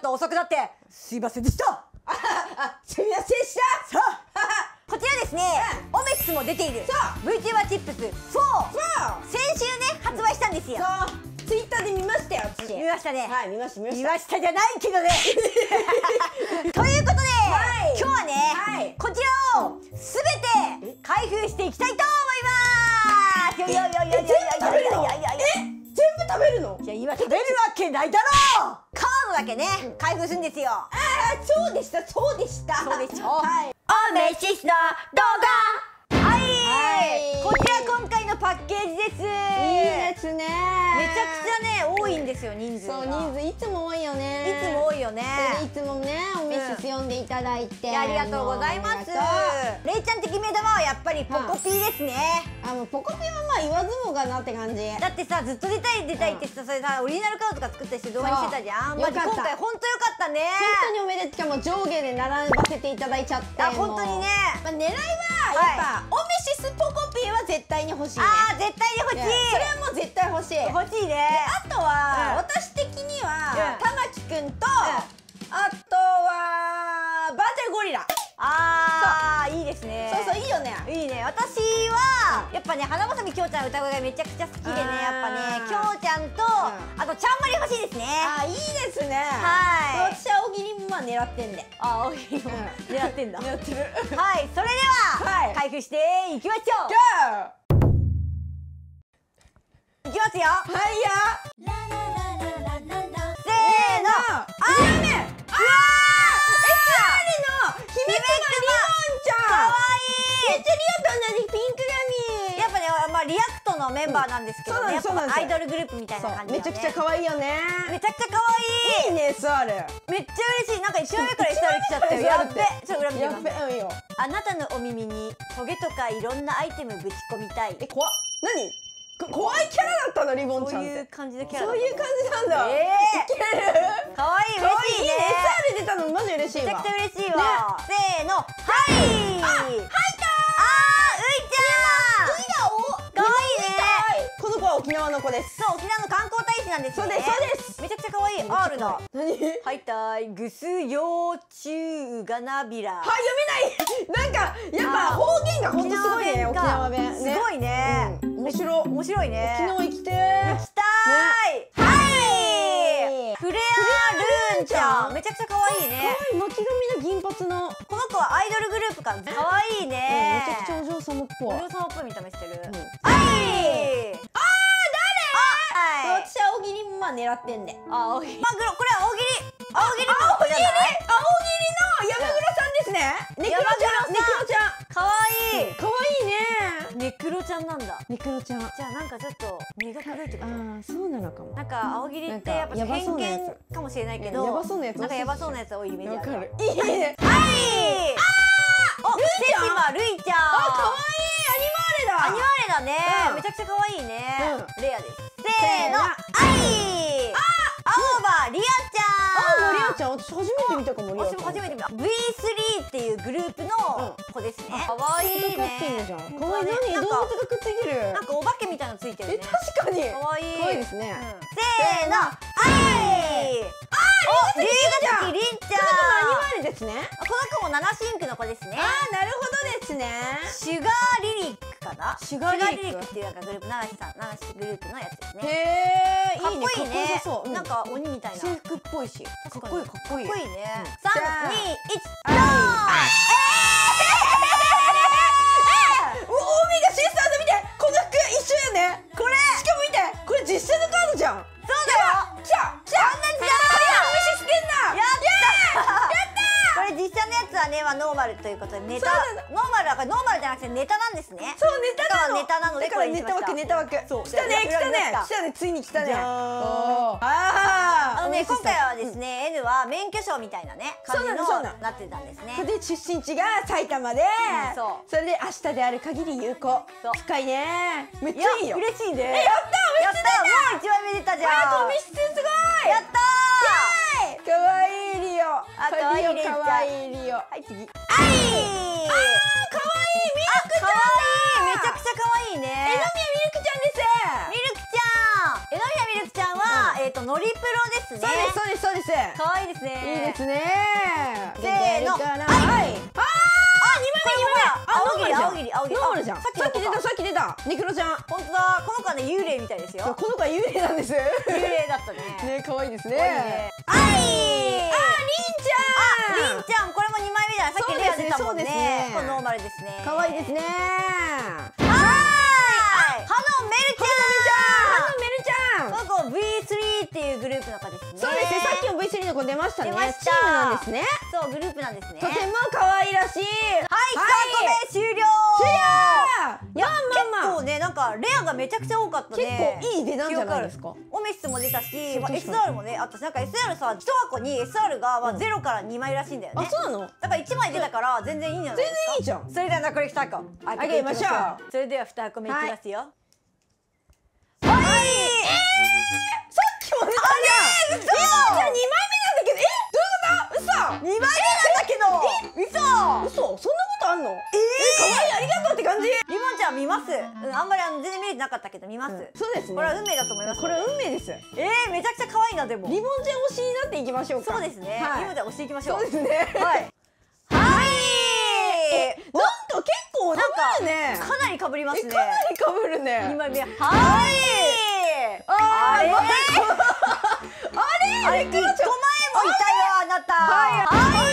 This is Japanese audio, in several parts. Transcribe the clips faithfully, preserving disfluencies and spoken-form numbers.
と遅くなってすいませんでした。 ああ、すみませんでした。 さあこちらですね、オメックスも出ている VTuber チップスフォー、先週ね発売したんですよ。 ツイッターで見ましたよ、私。 見ましたね。 はい、見ました見ました。 見ましたじゃないけどね。ということで、今日はね、こちらをすべて開封していきたいと思います。よよよよよよよよよよ。 全部食べるの？ いや、今食べるわけないだろう。カードだけね開封するんですよ。 ああ、そうでしたそうでした。 そうでしょ。 はい。 おめしの動画。はい。こちら今回のパッケージです。いいですね。 めちゃくちゃね多いんですよ、人数が。 そう、人数いつも多いよね。 いつも多いよね。 いつもね、おメッシュ読んでいただいて。 ありがとうございます。レイちゃん的目玉はやっぱりポコピーですね。 あ、もうポコピーはまあ言わずもがなって感じ。 だってさ、ずっと出たい出たいってさ、それさオリジナルカードとか作ったりして動画にしてたじゃん。マジ今回本当よかったね。 本当におめでとう。しかも上下で並ばせていただいちゃって。 あ、本当にね。 まあ狙いはやっぱオメシスポコピーは絶対に欲しいね。 ああ、絶対に欲しい。 それはもう絶対欲しい。 欲しいね。 あとは私的には玉木くんと、あとはバーチャルゴリラ。 ああ、いいですね。 そうそう、いいよね。 いいね。私はやっぱね、花正美京ちゃんの歌声がめちゃくちゃ好きでね、やっぱね、京ちゃんとあとちゃんまり欲しいですね。 あ、いいですね。 はい。 私は大喜利もまあ狙ってんで。 あ、大喜利も狙ってんだ。 狙ってる。 はい、それでは開封していきましょう。いきますよ。 はいよ。 せーの。あーめ。うわー。え、 誰の姫クマリボンちゃん。かわいい。めっちゃリアと同じピンク髪。 やっぱね、まあリアクトのメンバーなんですけどね、やっぱアイドルグループみたいな感じで。 めちゃくちゃ可愛いよね。 めちゃくちゃ可愛い。 いいね、エスアール。 めっちゃ嬉しい。なんか一瞬目からエスアール来ちゃったよ。やっべ。ちょっと裏見てください。 やっべ、うんよ。 あなたのお耳にトゲとかいろんなアイテムぶち込みたい。 え、怖っ。何？怖いキャラだったの、リボンちゃんって。 そういう感じのキャラ。 そういう感じなんだ。 ええ。いける。可愛い、嬉しいね。 エスアール出たのマジ嬉しいわ。 めちゃくちゃ嬉しいわ。せーの、はい。あ、入ったー。あー、ういちゃん。ういだお。可愛いね。 この子は沖縄の子です。 そう、沖縄の観光大使なんですよね。 そうです、そうです。 めちゃくちゃ可愛い。アールだ。 何？ はいたい。ぐすようちゅうがなびら。 はい、読めない。なんかやっぱ方言が本当すごいね、沖縄弁。 すごいね。 面白い。 面白いね。 沖縄行きてー。 行きたーい。はい。フレアルーンちゃん。めちゃくちゃ可愛いね。 可愛い、巻き髪の銀髪の。 この子はアイドルグループか。可愛いね。 めちゃくちゃお嬢様っぽい。 お嬢様っぽい見た目してる。はい。あー、 誰？私は大喜利もまあ狙ってんで。 あ、大喜利。マグロ、これは大喜利。大喜利の子じゃない？ 大喜利の山黒さんですね。ネクロちゃん。ネクロちゃん。 可愛い。 可愛いね。 ネクロちゃんなんだ。 ネクロちゃん。 じゃあなんかちょっと目が黒いってこと？ ああ、そうなのかも。 なんか青切りってやっぱ偏見かもしれないけど、 やばそうなやつ。 なんかやばそうなやつ多いイメージある。 わかる。いいね。 はい。ああ。お、セシマルイちゃん。 あ、可愛い。アニマーレだ。 アニマーレだね。めちゃくちゃ可愛いね。レアです。せーの。はい。あ、青葉リアちゃん。 青葉リアちゃん、私初めて見たかも。 私も初めて見た。ブイスリー っていうグループの子ですね。可愛いね。 可愛い。何？動物がくっついてる。 なんかお化けみたいなのついてるね。 確かに。 可愛い。 可愛いですね。 せーの。はい。あ、龍ヶ崎りんちゃん。 アニマーレですね。 この子もナナシンクの子ですね。 あ、なるほどですね。 シュガーリリックかな。 シュガーリリックっていうなんかグループ、ナナシさん、ナナシグループのやつですね。 へえ、 かっこいいね。 そう、 なんか鬼みたいな。 制服っぽいし。かっこいい、かっこいい。 かっこいいね。三、二、一、ドーン。 おお、目がシスターズ見て、この服一緒やね。これ。しかも見て、これ実写のカードじゃん。 そうだよ。 来た、来た。 同じだ。 無視してんな。 やった。やった。これ実写のやつはね、まあノーマルということでネタ。ノーマルはこれノーマルじゃなくてネタなんですね。 そう、ネタなの。 ネタなのでこれにしました。 ネタ枠、ネタ枠。 そう。 来たね、来たね、来たね、ついに来たね。ああ。 あのね、今回はですね、N は免許証みたいなね感じのなってたんですね。 それで出身地が埼玉で、そう。それで明日である限り有効。深いね。めっちゃいいよ。 嬉しいね。 え、やった。 やった。もう一枚目出たじゃん。 あと密室すごい。やったー。かわいいリオ。 あ、かわいいリオ。 かわいいリオ。はい、次。 はい。あー、 かわいいミルクちゃん。 かわいい。めちゃくちゃかわいいね。 えのみやミルクちゃんです。 ミルクちゃん。えのみやミルクちゃんはえっとノリプロですね。 そうですそうですそうです。 可愛いですね。 いいですね。 せーの。はい。 ああ、にまいめに青霧青霧青霧。 ノーマルじゃん。さっき出たさっき出た。ネクロちゃん。 本当だ。この子はね幽霊みたいですよ。 この子は幽霊なんです。 幽霊だったね。 ね、可愛いですね。 はい。 あ、りんちゃん。 りんちゃん、これもにまいめじゃない。さっきレア出たもんね。これノーマルですね。 可愛いですね。 はーい。ハノメルちゃん。 ハノメルちゃん。 この子 ブイスリー っていうグループの子ですね。 そうですね。さっきも ブイスリー の子出ましたね。 出ました。 チームなんですね。 そう、グループなんですね。 とても可愛らしい。 はい、ひとこめ終了。 終了。 いや、結構ね、なんかレアがめちゃくちゃ多かったね。 結構いい値段じゃないですか。 オメスも出たし、エスアール もね、あとなんか エスアール さ、いちはこに エスアール がまあゼロからにまいらしいんだよね。 あ、そうなの？ だからいちまい出たから全然いいんじゃないですか。 全然いいじゃん。 それでは残りにはこ開けましょう。 それではにはこめいきますよ。 はい。さっきも出たじゃん。嘘。じゃあにまいめなんだけど、え、どういうこと？嘘。にまいめなんだけど。え、嘘。嘘。そんなことあんの？ええ、可愛い、ありがとうって感じ。 リボンちゃん見ます。うん、あんまりあの全然見れてなかったけど見ます。 そうですね。 これは運命だと思います。 これは運命です。 ええ、めちゃくちゃ可愛いなでも。 リボンちゃん推しになっていきましょうか。 そうですね。リボンちゃん推していきましょう。 そうですね。 はい。はい。 なんか結構なんかね。 かなり被りますね。 かなり被るね。 にまいめ。はい。 あれ？あれ？ あれ？いっこまえもいたよあなた。はい。はい。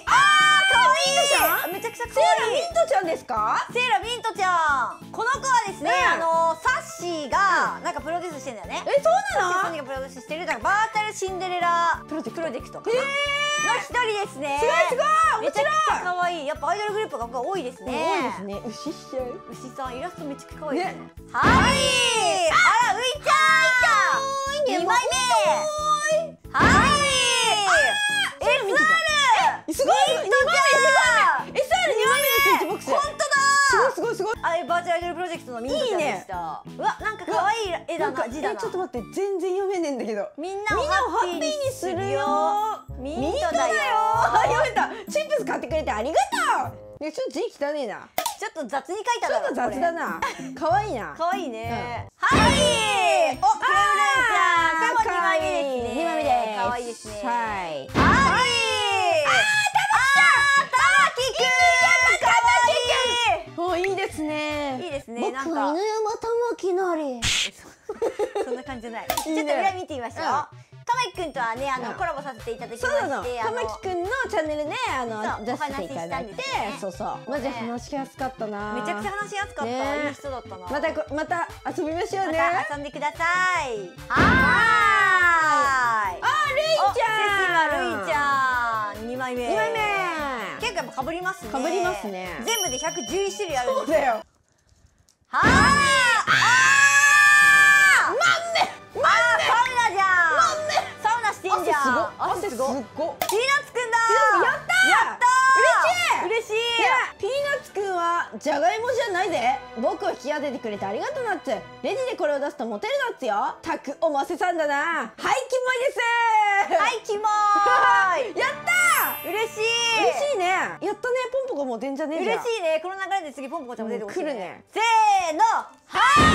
ああ、可愛い。めちゃくちゃ可愛い。 ミントちゃんですか？ セーラミントちゃん。この子はですね、あのサッシーがなんかプロデュースしてんだよね。 え、そうなの？ サッシーがプロデュースしてるなんかバーチャルシンデレラプロジェクトかなの一人ですね。 すごいすごい。 めちゃくちゃ可愛い。やっぱアイドルグループが多いですね。 多いですね。牛しちゃう。 牛さんイラストめちゃくちゃ可愛いね。はい。あら、ういちゃん。にまいめ。はい。エスアール。 すごい。にまいめ。エスアールにまいめです。イッチボックス。 本当だ。 すごいすごいすごい。 あれバーチャルアイドルプロジェクトのミントちゃんでした。うわ、なんか可愛い絵だな、字だな。 ちょっと待って、全然読めねえんだけど。 みんなをハッピーにするよ。ミントだよ。 読めた。チップス買ってくれてありがとう。ね、ちょっと字汚ねえな。 ちょっと雑に書いたな。 ちょっと雑だな。可愛いな。 可愛いね。はい。お、クレムルーちゃん。これもにまいめですね。 にまいめです。 可愛いですね。 はい。 はい。あー、たまきくん。 お、いいですね。 いいですね。なんか。 僕は犬山玉木なり。 そんな感じじゃない。ちょっと裏見てみましょう。玉木くんとはね、あのコラボさせていただきまして、 そうなの。玉木くんのチャンネルであの出していただいて、そうそう。マジ話しやすかったな。 めちゃくちゃ話しやすかった。いい人だったな。 またまた遊びましょうね。 また遊んでください。はーい。 あ、るいちゃん。 るいちゃん。にまいめ。 にまいめ。 結構やっぱ被りますね。 被りますね。 全部でひゃくじゅういち種類あるんです。 そうだよ。 はー。あー。まんね。まんね。サウナじゃん。まんね。サウナしてんじゃん。 汗すご。汗すご。 ピーナッツくんだ。 やったー。やったー。 嬉しい。嬉しい。 ピーナッツくんはじゃがいもじゃないぜ。僕を引き当ててくれてありがとうなっつ。レジでこれを出すとモテるなっつよ。たくおませさんだな。はい、キモいです。 はい、キモーい。 やったー。嬉しい。嬉しいね。やったね。ポンポコも出んじゃねえじゃん。 嬉しいね。この流れで次ポンポコちゃんも出てほしい。 来るね。 せーの。はい。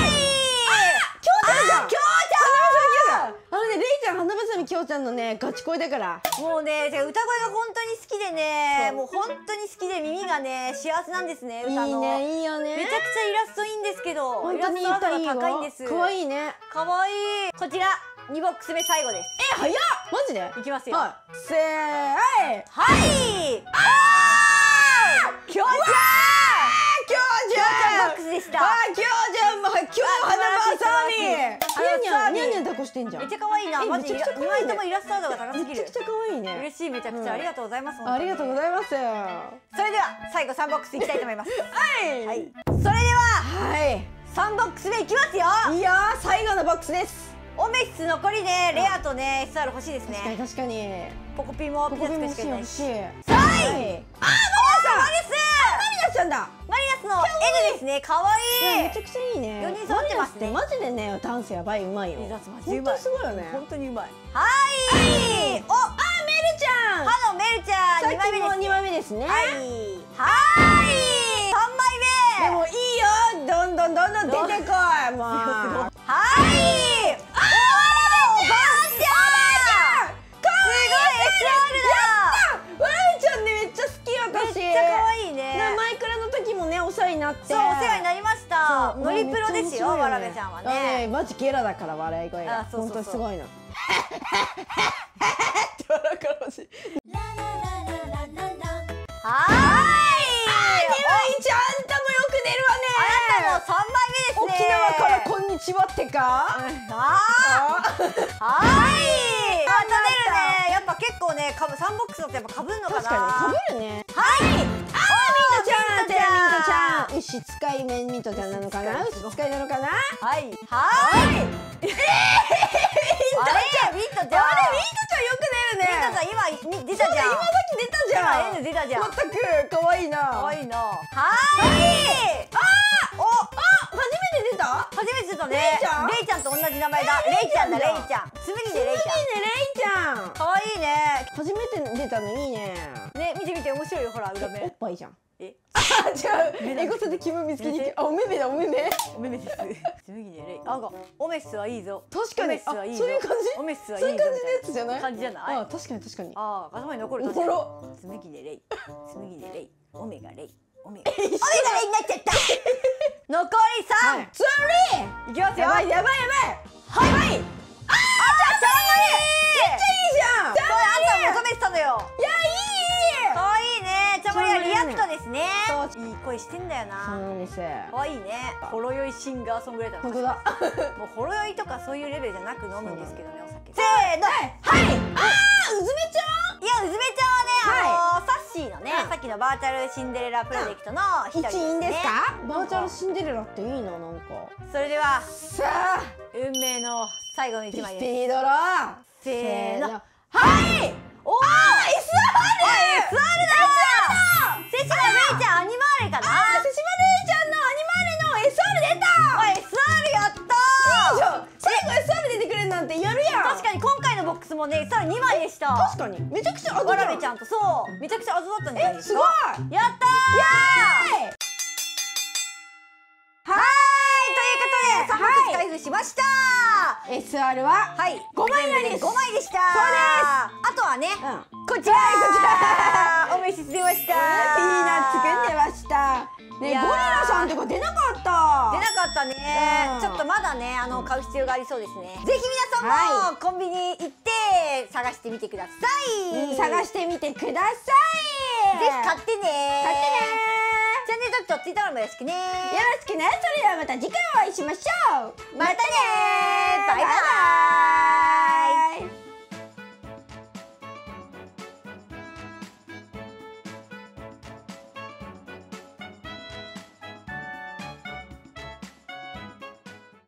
きょうちゃんじゃん。 きょうちゃん。 あのね、レイちゃん、花ばさみきょうちゃんのね、ガチ恋だから。 もうね、歌声が本当に好きでね、もう本当に好きで耳がね、幸せなんですね、歌の。いいね、いいよね。めちゃくちゃイラストいいんですけど、 本当にイラストが高いんです。可愛いね。 可愛い。こちら、にボックス目最後です。 え、早っ。マジで？ いきますよ。 はい。せーい。 はい。あー！きょうちゃん！ きょうちゃん！ ボックスでした。 あー、きょうちゃんも、きょう花ばさみ。にゃんにゃん、にゃんにゃん抱っこしてんじゃん。 めっちゃ可愛いな。マジで。にまいともイラストアートが高すぎる。 めちゃくちゃ可愛いね。 嬉しい、めちゃくちゃありがとうございます。 ありがとうございます。それでは最後さんボックスいきたいと思います。 はい。 はい。それでははいさんボックス目いきますよ。 いやー、最後のボックスです。 オメッス残りね、レアとね エスアール 欲しいですね。 確かに確かに。 ポコピーもピザつくしかないし。さあ、 あー、マリナス。マリナスちゃんだ。 マリナスの N ですね。可愛い。 めちゃくちゃいいね。 よにん揃ってますね。 マジでね、ダンスやばい、うまいよ。本当すごいよね。 本当にうまい。はい。お、あ、 メルちゃん。 ハのメルちゃん。 にまいめです。にまいめですね。 はい。はい。さんまいめ。 でもいいよ。どんどんどんどん出てこい。もう。 はい。あー、バーチャルなって。 そう、お世話になりました。ノリプロですよ、わらべちゃんはね。 マジゲラだから笑い声が本当にすごいの。って笑うからほしい。 はーい。 にまいちゃんたもよく出るわね。 あなたも三枚目ですね。 沖縄からこんにちはってか。 ああ。はーい。また出るね。やっぱ結構ね、かぶ三ボックスだとやっぱ被るのかな。 確かに被るね。 はい。 あー、ミントちゃん、てらミントちゃん。牛使い面ミントちゃんなのかな。牛使いなのかな。 はい。はーい。ええ。あれ、ミントちゃん。 あれ、ミントちゃんよく出るね。 ミントちゃん今出たじゃん。 今さっき出たじゃん。 今 N 出たじゃん。 まったく可愛いな。 可愛いな。はーい。 あー、お、あ、初めて出た。 初めて出たね。 レイちゃん。 レイちゃんと同じ名前だ。レイちゃんだ、レイちゃん。つむぎね、レイちゃん。 つむぎね、レイちゃん。 可愛いね。 初めて出たのいいね。 ね、見て見て、面白いよ、ほら、裏目。 おっぱいじゃん。 え、 あ、違う。エゴサで気分見つけに。あ、おめめだ、おめめ。 おめめです。つむぎね、レイ。あ、オメスはいいぞ。 確かに。 オメスはいいぞ。 そういう感じ。 オメスはいいぞ。 そういう感じのやつじゃない。 感じじゃない。 あ、確かに、確かに。 あ、頭に残る。 おもろ。 つむぎね、レイ。つむぎね、レイ。オメガレイ。オメガ。オメガレイになっちゃった。残り三。 ツーリー。 いきますよ。 やばい、やばい、やばい。はい。あ、じゃあ、ちゃんまり。めっちゃいいじゃん。 それあんた求めてたのよ。 いや、いい。 可愛いね。ちゃんまりはリアクトですね。 そう。 いい声してんだよな。 そうなんです。 可愛いね。ほろ酔いシンガーソングライター。 本当だ。 もうほろ酔いとかそういうレベルじゃなく飲むんですけどね、お酒。 せーの。はい。あー、うずめちゃん。 いや、うずめちゃんはね、あのサッシーのね、さっきのバーチャルシンデレラプロジェクトの一人ですね。 一員ですか？バーチャルシンデレラっていいな、なんか。 それではさあ、 運命の最後の一枚です。 スピードロー。 せーの。 はい。 おお、 エスアール。 エスアール だ。セシマレイちゃんアニマーレかな。 あー、セシマレイちゃんのアニマーレの エスアール 出た。 あ、エスアール やったー。 いいじゃん。最後 エスアール 出てくれるなんてやるやん。 確かに今回のボックスもね、エスアールにまいでした。 確かにめちゃくちゃアドわらべちゃんと、そうめちゃくちゃアドだったんじゃないえ、 ですか。 すごい。 やったー。 イエーイ。 はーい、ということでさんボックス開封しました。 エスアール ははい、 ごまいなんです。 ごまいでした。 そうです。 あとはね、 うん。 こちらこちらお召し出ました。 ピーナッツくん出ました。ね、ゴリいやーラさんとか出なかった。 出なかったね、 うんちょっとまだね、あの買う必要がありそうですね。ぜひ皆さんはもコンビニ行って探してみてください。 うん、探してみてください。 ぜひ買ってね。 買ってね。 チャンネル登録とツイッターもよろしくね。 よろしくね。それではまた次回お会いしましょう。 またねー。バイバイ。